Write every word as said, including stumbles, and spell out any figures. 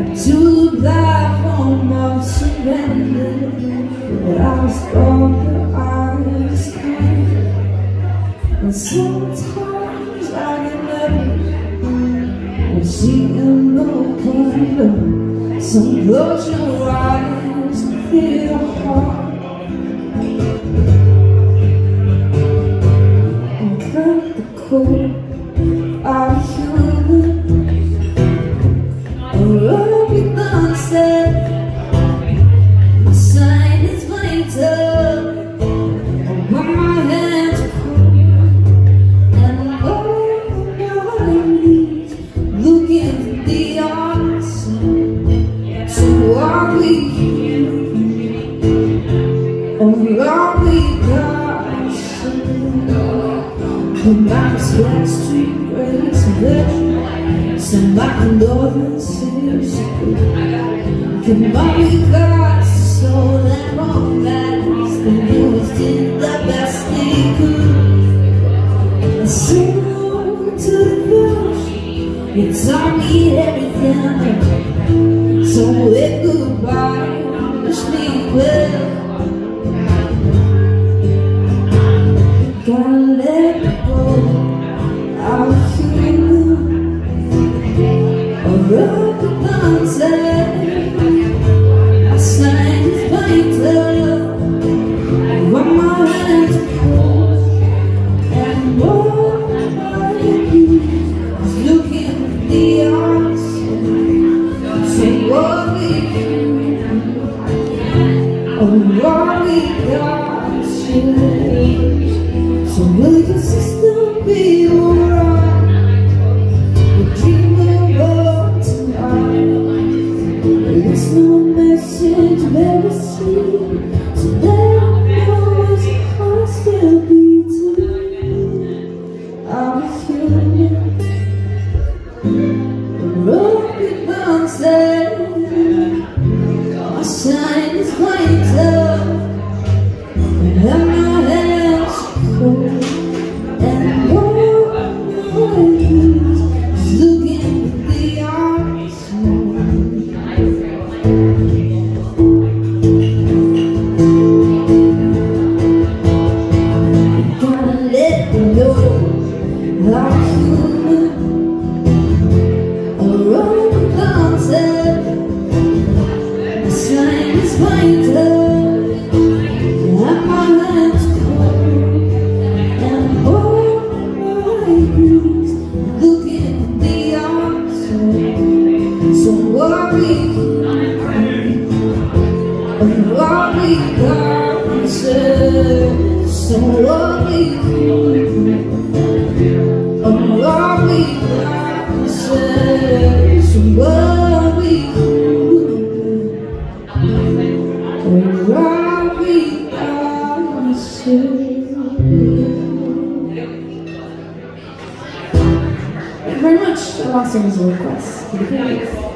to the platform of surrender, but I was broken, I was kind. And sometimes I get nervous when seeing no wonder. So close your eyes and feel your heart, and cut the cord out of human. Or be done said, my sign is vital. I want my hands cold and low on my knees, looking for the answer. So are we here, or are we God's son? The mouse gets to grace and virtue. Somebody knows is good. Can mommy got so that wrong last, the boys did the best they could. And so to the bush, you taught me everything. So wave goodbye, wish me well. Gotta let it go, I'll feel you. Rock the concept, I sang with vital. I want my hands cold and more my knees, looking at the answer. So what we do, or what we got changed. So will your system be alright? There's no message very sweet, so that knows I'll still be too. I'll be human, the road we once said, my shine is vital, and my hands cold, and more on my knees, looking at the arms. Like human, a road concept, the sign is vital, and my hands cold, and all my knees, looking at the answer. So worry, and worry, God says, so worry. Oh, are we promises? What we do? Oh, are we promises? Thank you very much. The last song is a request.